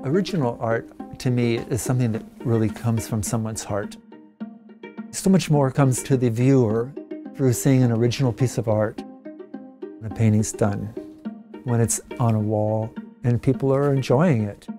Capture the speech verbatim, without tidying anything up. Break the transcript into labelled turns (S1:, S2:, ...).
S1: Original art, to me, is something that really comes from someone's heart. So much more comes to the viewer through seeing an original piece of art when a painting's done, when it's on a wall and people are enjoying it.